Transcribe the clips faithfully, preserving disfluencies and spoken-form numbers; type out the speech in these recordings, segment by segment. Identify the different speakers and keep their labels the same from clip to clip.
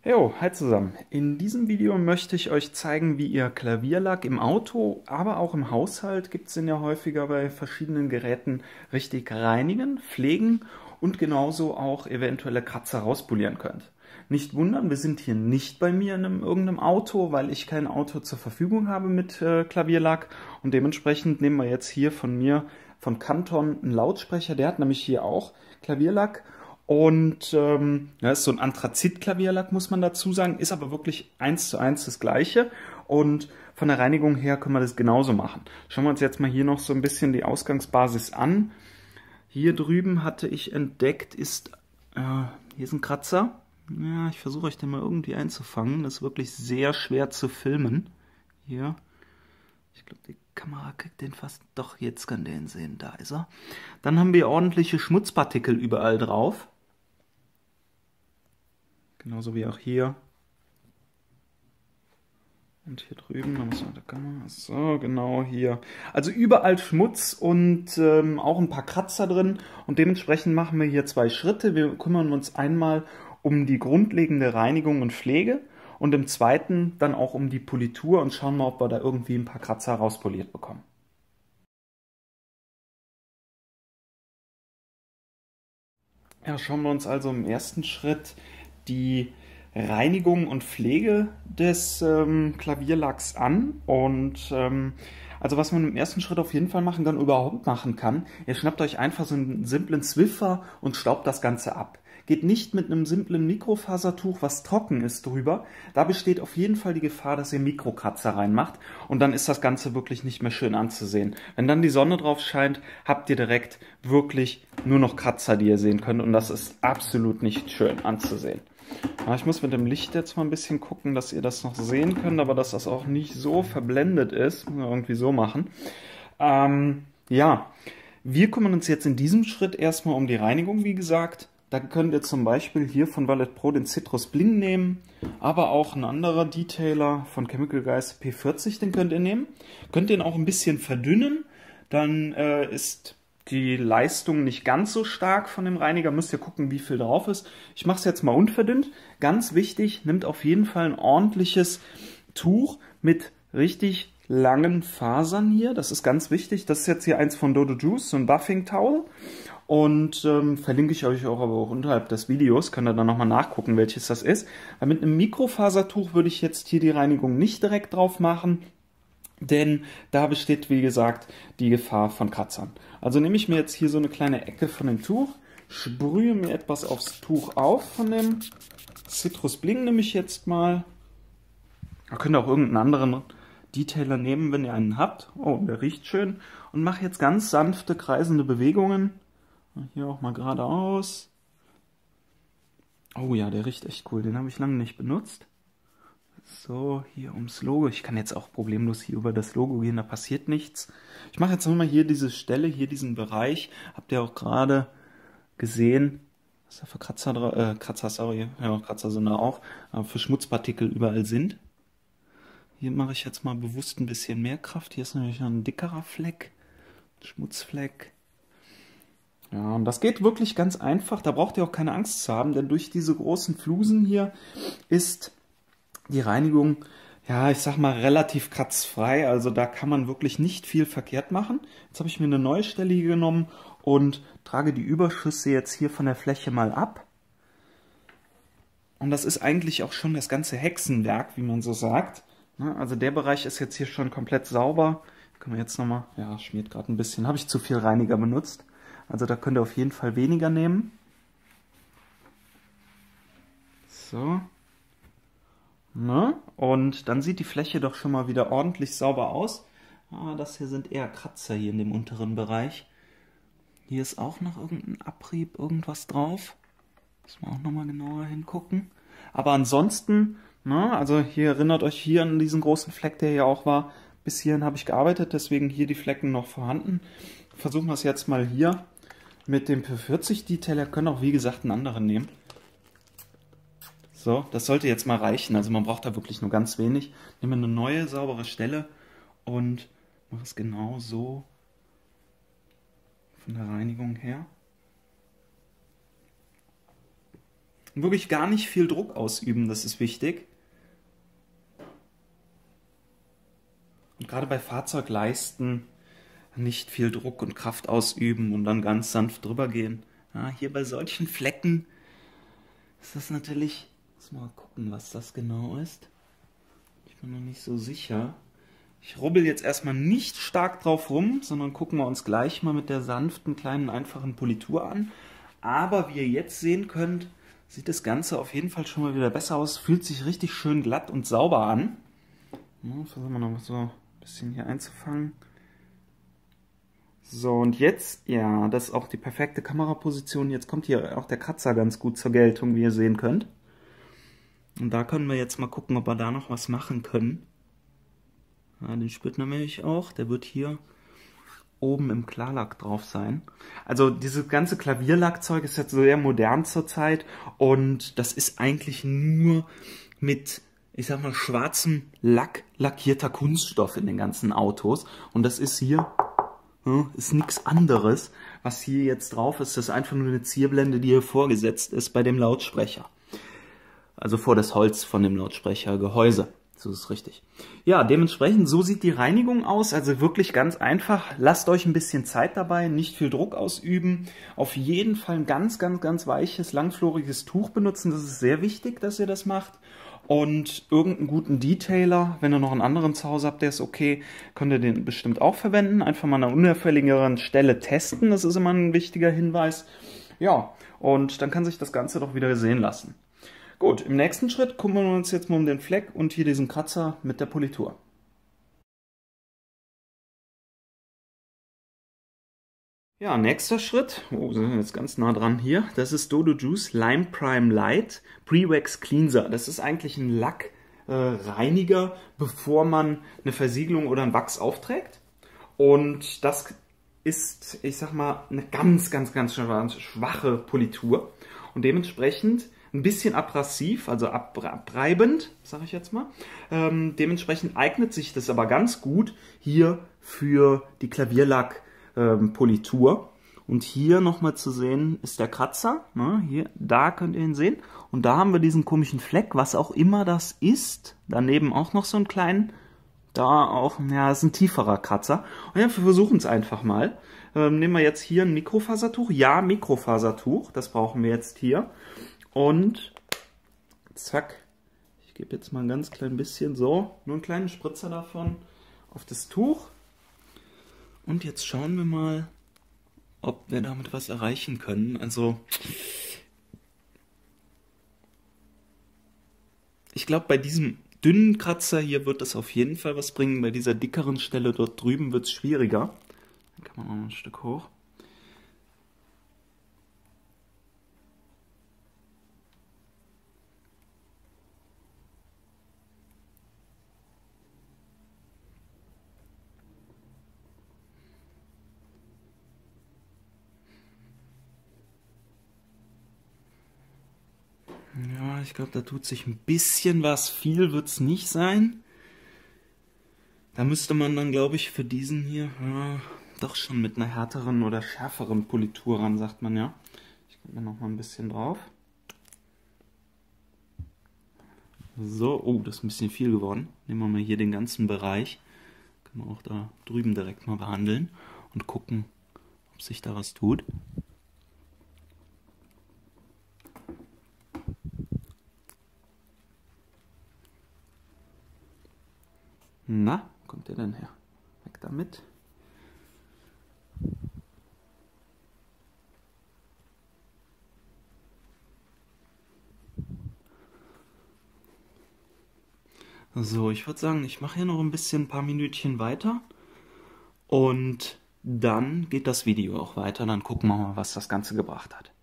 Speaker 1: Jo, hi zusammen. In diesem Video möchte ich euch zeigen, wie ihr Klavierlack im Auto, aber auch im Haushalt, gibt es den ja häufiger bei verschiedenen Geräten, richtig reinigen, pflegen und genauso auch eventuelle Kratzer rauspolieren könnt. Nicht wundern, wir sind hier nicht bei mir in einem, irgendeinem Auto, weil ich kein Auto zur Verfügung habe mit äh, Klavierlack, und dementsprechend nehmen wir jetzt hier von mir, von Canton, einen Lautsprecher, der hat nämlich hier auch Klavierlack. Und ähm, ja, ist so ein Anthrazit-Klavierlack, muss man dazu sagen, ist aber wirklich eins zu eins das gleiche. Und von der Reinigung her können wir das genauso machen. Schauen wir uns jetzt mal hier noch so ein bisschen die Ausgangsbasis an. Hier drüben hatte ich entdeckt, ist, äh, hier ist ein Kratzer. Ja, ich versuche euch den mal irgendwie einzufangen. Das ist wirklich sehr schwer zu filmen. Hier. Ich glaube, die Kamera kriegt den fast. Doch, jetzt kann der ihn sehen. Da ist er. Dann haben wir ordentliche Schmutzpartikel überall drauf. Genauso wie auch hier. Und hier drüben, da muss man der Kamera. So, genau hier. Also überall Schmutz und ähm, auch ein paar Kratzer drin. Und dementsprechend machen wir hier zwei Schritte. Wir kümmern uns einmal um die grundlegende Reinigung und Pflege und im zweiten dann auch um die Politur und schauen mal, ob wir da irgendwie ein paar Kratzer rauspoliert bekommen. Ja, schauen wir uns also im ersten Schritt die Reinigung und Pflege des ähm, Klavierlacks an. Und ähm, also was man im ersten Schritt auf jeden Fall machen kann, überhaupt machen kann, ihr schnappt euch einfach so einen simplen Swiffer und staubt das Ganze ab. Geht nicht mit einem simplen Mikrofasertuch, was trocken ist, drüber. Da besteht auf jeden Fall die Gefahr, dass ihr Mikrokratzer reinmacht und dann ist das Ganze wirklich nicht mehr schön anzusehen. Wenn dann die Sonne drauf scheint, habt ihr direkt wirklich nur noch Kratzer, die ihr sehen könnt, und das ist absolut nicht schön anzusehen. Ja, ich muss mit dem Licht jetzt mal ein bisschen gucken, dass ihr das noch sehen könnt, aber dass das auch nicht so verblendet ist. Müssen wir irgendwie so machen. Ähm, ja, wir kümmern uns jetzt in diesem Schritt erstmal um die Reinigung, wie gesagt. Da könnt ihr zum Beispiel hier von Valet Pro den Citrus Bling nehmen, aber auch ein anderer Detailer von Chemical Guys P vierzig, den könnt ihr nehmen. Könnt ihr ihn auch ein bisschen verdünnen, dann äh, ist die Leistung nicht ganz so stark von dem Reiniger. Müsst ihr gucken, wie viel drauf ist. Ich mache es jetzt mal unverdünnt. Ganz wichtig, nimmt auf jeden Fall ein ordentliches Tuch mit richtig langen Fasern hier. Das ist ganz wichtig. Das ist jetzt hier eins von Dodo Juice, so ein Buffing Towel. Und ähm, verlinke ich euch auch aber auch unterhalb des Videos. Könnt ihr dann nochmal nachgucken, welches das ist. Weil mit einem Mikrofasertuch würde ich jetzt hier die Reinigung nicht direkt drauf machen, denn da besteht, wie gesagt, die Gefahr von Kratzern. Also nehme ich mir jetzt hier so eine kleine Ecke von dem Tuch, sprühe mir etwas aufs Tuch auf von dem Citrus Bling, nehme ich jetzt mal. Ihr könnt auch irgendeinen anderen Detailer nehmen, wenn ihr einen habt. Oh, der riecht schön. Und mache jetzt ganz sanfte, kreisende Bewegungen. Hier auch mal geradeaus. Oh ja, der riecht echt cool. Den habe ich lange nicht benutzt. So, hier ums Logo. Ich kann jetzt auch problemlos hier über das Logo gehen, da passiert nichts. Ich mache jetzt nochmal hier diese Stelle, hier diesen Bereich. Habt ihr auch gerade gesehen, was da für Kratzer, äh, Kratzer, sorry, ja, Kratzer sind da auch, aber für Schmutzpartikel überall sind. Hier mache ich jetzt mal bewusst ein bisschen mehr Kraft. Hier ist nämlich noch ein dickerer Fleck, Schmutzfleck. Ja, und das geht wirklich ganz einfach. Da braucht ihr auch keine Angst zu haben, denn durch diese großen Flusen hier ist die Reinigung, ja, ich sag mal, relativ kratzfrei. Also da kann man wirklich nicht viel verkehrt machen. Jetzt habe ich mir eine neue Stelle hier genommen und trage die Überschüsse jetzt hier von der Fläche mal ab. Und das ist eigentlich auch schon das ganze Hexenwerk, wie man so sagt. Also der Bereich ist jetzt hier schon komplett sauber. Können wir jetzt nochmal, ja, schmiert gerade ein bisschen. Habe ich zu viel Reiniger benutzt. Also da könnt ihr auf jeden Fall weniger nehmen. So. Ne? Und dann sieht die Fläche doch schon mal wieder ordentlich sauber aus. Ah, das hier sind eher Kratzer hier in dem unteren Bereich. Hier ist auch noch irgendein Abrieb, irgendwas drauf. Müssen wir auch nochmal genauer hingucken. Aber ansonsten, ne, also hier erinnert euch hier an diesen großen Fleck, der hier auch war. Bis hierhin habe ich gearbeitet, deswegen hier die Flecken noch vorhanden. Versuchen wir es jetzt mal hier mit dem P vierzig Detailer. Können auch wie gesagt einen anderen nehmen. So, das sollte jetzt mal reichen. Also man braucht da wirklich nur ganz wenig. Nehmen wir eine neue, saubere Stelle und mache es genau so von der Reinigung her. Wirklich gar nicht viel Druck ausüben, das ist wichtig. Und gerade bei Fahrzeugleisten nicht viel Druck und Kraft ausüben und dann ganz sanft drüber gehen. Ja, hier bei solchen Flecken ist das natürlich... Muss mal gucken, was das genau ist. Ich bin noch nicht so sicher. Ich rubbel jetzt erstmal nicht stark drauf rum, sondern gucken wir uns gleich mal mit der sanften, kleinen, einfachen Politur an. Aber wie ihr jetzt sehen könnt, sieht das Ganze auf jeden Fall schon mal wieder besser aus. Fühlt sich richtig schön glatt und sauber an. Ja, versuchen wir noch so ein bisschen hier einzufangen. So, und jetzt, ja, das ist auch die perfekte Kameraposition. Jetzt kommt hier auch der Kratzer ganz gut zur Geltung, wie ihr sehen könnt. Und da können wir jetzt mal gucken, ob wir da noch was machen können. Ja, den spürt man nämlich auch. Der wird hier oben im Klarlack drauf sein. Also dieses ganze Klavierlackzeug ist jetzt sehr modern zurzeit. Und das ist eigentlich nur mit, ich sag mal, schwarzem Lack lackierter Kunststoff in den ganzen Autos. Und das ist hier... ist nichts anderes. Was hier jetzt drauf ist, das ist einfach nur eine Zierblende, die hier vorgesetzt ist bei dem Lautsprecher. Also vor das Holz von dem Lautsprechergehäuse. So ist es richtig. Ja, dementsprechend, so sieht die Reinigung aus. Also wirklich ganz einfach. Lasst euch ein bisschen Zeit dabei, nicht viel Druck ausüben. Auf jeden Fall ein ganz, ganz, ganz weiches, langfloriges Tuch benutzen. Das ist sehr wichtig, dass ihr das macht. Und irgendeinen guten Detailer, wenn ihr noch einen anderen zu Hause habt, der ist okay, könnt ihr den bestimmt auch verwenden. Einfach mal an einer unauffälligeren Stelle testen, das ist immer ein wichtiger Hinweis. Ja, und dann kann sich das Ganze doch wieder sehen lassen. Gut, im nächsten Schritt kümmern wir uns jetzt mal um den Fleck und hier diesen Kratzer mit der Politur. Ja, nächster Schritt, oh, sind wir jetzt ganz nah dran hier, das ist Dodo Juice Lime Prime Light Pre-Wax Cleanser. Das ist eigentlich ein Lackreiniger, äh, bevor man eine Versiegelung oder ein Wachs aufträgt. Und das ist, ich sag mal, eine ganz, ganz, ganz schwache Politur. Und dementsprechend ein bisschen abrasiv, also abreibend, sage ich jetzt mal. Ähm, dementsprechend eignet sich das aber ganz gut hier für die Klavierlack Ähm, Politur. Und hier nochmal zu sehen ist der Kratzer. Ne, hier, da könnt ihr ihn sehen. Und da haben wir diesen komischen Fleck, was auch immer das ist. Daneben auch noch so einen kleinen. Da auch, ja, ist ein tieferer Kratzer. Und ja, wir versuchen es einfach mal. Ähm, nehmen wir jetzt hier ein Mikrofasertuch. Ja, Mikrofasertuch. Das brauchen wir jetzt hier. Und zack. Ich gebe jetzt mal ein ganz klein bisschen so. Nur einen kleinen Spritzer davon auf das Tuch. Und jetzt schauen wir mal, ob wir damit was erreichen können. Also, ich glaube, bei diesem dünnen Kratzer hier wird das auf jeden Fall was bringen. Bei dieser dickeren Stelle dort drüben wird es schwieriger. Dann kann man noch ein Stück hoch. Ja, ich glaube, da tut sich ein bisschen was. Viel wird es nicht sein. Da müsste man dann, glaube ich, für diesen hier ja, doch schon mit einer härteren oder schärferen Politur ran, sagt man ja. Ich gebe mir noch mal ein bisschen drauf. So, oh, das ist ein bisschen viel geworden. Nehmen wir mal hier den ganzen Bereich. Können wir auch da drüben direkt mal behandeln und gucken, ob sich da was tut. Na, wo kommt der denn her? Weg damit. So, ich würde sagen, ich mache hier noch ein bisschen, ein paar Minütchen weiter. Und dann geht das Video auch weiter. Dann gucken wir mal, was das Ganze gebracht hat.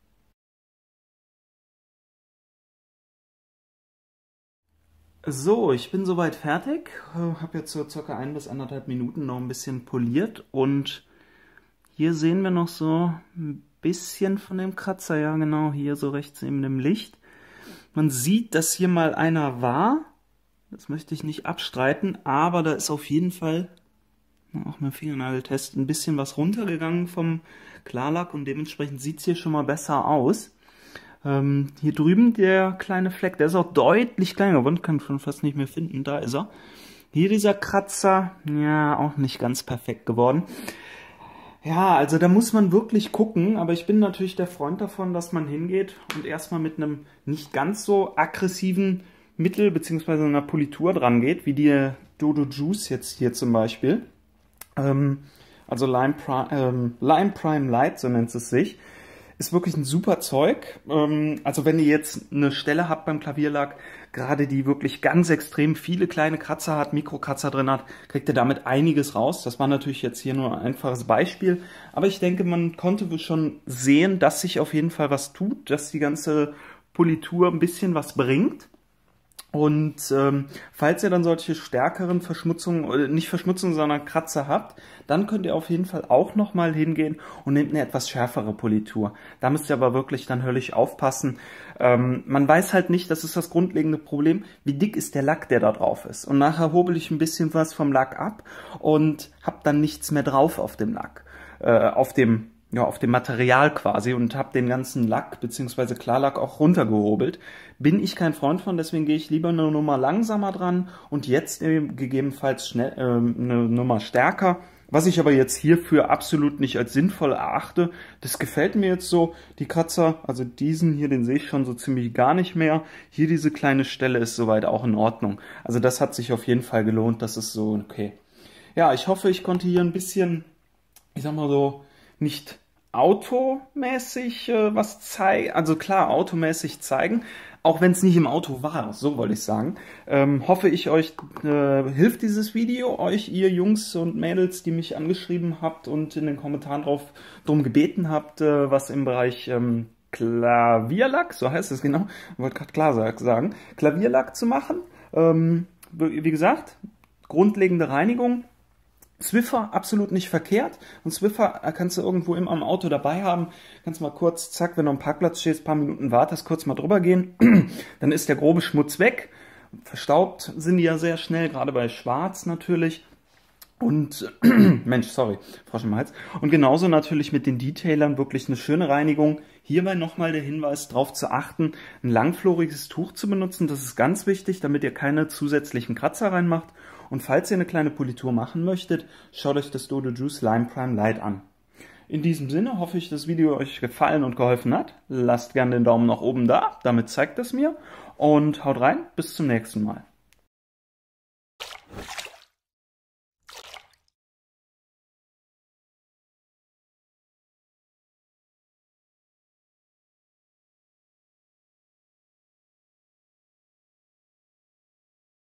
Speaker 1: So, ich bin soweit fertig. Habe jetzt so circa ein bis anderthalb Minuten noch ein bisschen poliert. Und hier sehen wir noch so ein bisschen von dem Kratzer. Ja, genau, hier so rechts neben dem Licht. Man sieht, dass hier mal einer war. Das möchte ich nicht abstreiten. Aber da ist auf jeden Fall, auch mit dem Fingernageltest, ein bisschen was runtergegangen vom Klarlack. Und dementsprechend sieht es hier schon mal besser aus. Ähm, hier drüben der kleine Fleck, der ist auch deutlich kleiner geworden, kann schon fast nicht mehr finden, da ist er. Hier dieser Kratzer, ja, auch nicht ganz perfekt geworden. Ja, also da muss man wirklich gucken, aber ich bin natürlich der Freund davon, dass man hingeht und erstmal mit einem nicht ganz so aggressiven Mittel bzw. einer Politur dran geht, wie die Dodo Juice jetzt hier zum Beispiel. Ähm, also Lime, Pri ähm, Lime Prime Light, so nennt es sich. Ist wirklich ein super Zeug. Ähm, also wenn ihr jetzt eine Stelle habt beim Klavierlack, gerade die wirklich ganz extrem viele kleine Kratzer hat, Mikrokratzer drin hat, kriegt ihr damit einiges raus. Das war natürlich jetzt hier nur ein einfaches Beispiel. Aber ich denke, man konnte schon sehen, dass sich auf jeden Fall was tut, dass die ganze Politur ein bisschen was bringt. Und ähm, falls ihr dann solche stärkeren Verschmutzungen, oder nicht Verschmutzungen, sondern Kratzer habt, dann könnt ihr auf jeden Fall auch nochmal hingehen und nehmt eine etwas schärfere Politur. Da müsst ihr aber wirklich dann höllisch aufpassen. Ähm, man weiß halt nicht, das ist das grundlegende Problem, wie dick ist der Lack, der da drauf ist. Und nachher hobel ich ein bisschen was vom Lack ab und hab dann nichts mehr drauf auf dem Lack, äh, auf dem ja, auf dem Material quasi und habe den ganzen Lack bzw. Klarlack auch runtergehobelt. Bin ich kein Freund von, deswegen gehe ich lieber eine Nummer langsamer dran und jetzt eben gegebenenfalls schnell, äh, eine Nummer stärker. Was ich aber jetzt hierfür absolut nicht als sinnvoll erachte. Das gefällt mir jetzt so, die Kratzer, also diesen hier, den sehe ich schon so ziemlich gar nicht mehr. Hier diese kleine Stelle ist soweit auch in Ordnung. Also das hat sich auf jeden Fall gelohnt, das ist so okay. Ja, ich hoffe, ich konnte hier ein bisschen, ich sag mal so, nicht automäßig äh, was zeigen, also klar, automäßig zeigen, auch wenn es nicht im Auto war, so wollte ich sagen. Ähm, hoffe ich, euch äh, hilft dieses Video, euch, ihr Jungs und Mädels, die mich angeschrieben habt und in den Kommentaren drauf drum gebeten habt, äh, was im Bereich ähm, Klavierlack, so heißt es genau, ich wollte gerade klar sagen, Klavierlack zu machen. Ähm, wie gesagt, grundlegende Reinigung. Swiffer absolut nicht verkehrt. Und Swiffer kannst du irgendwo immer am Auto dabei haben. Kannst mal kurz, zack, wenn du am Parkplatz stehst, ein paar Minuten wartest, kurz mal drüber gehen. Dann ist der grobe Schmutz weg. Verstaubt sind die ja sehr schnell, gerade bei Schwarz natürlich. Und, Mensch, sorry, Frosch im Hals. Und genauso natürlich mit den Detailern wirklich eine schöne Reinigung. Hierbei nochmal der Hinweis, darauf zu achten, ein langfloriges Tuch zu benutzen. Das ist ganz wichtig, damit ihr keine zusätzlichen Kratzer reinmacht. Und falls ihr eine kleine Politur machen möchtet, schaut euch das Dodo Juice Lime Prime Light an. In diesem Sinne hoffe ich, das Video euch gefallen und geholfen hat. Lasst gerne den Daumen nach oben da, damit zeigt es mir. Und haut rein, bis zum nächsten Mal.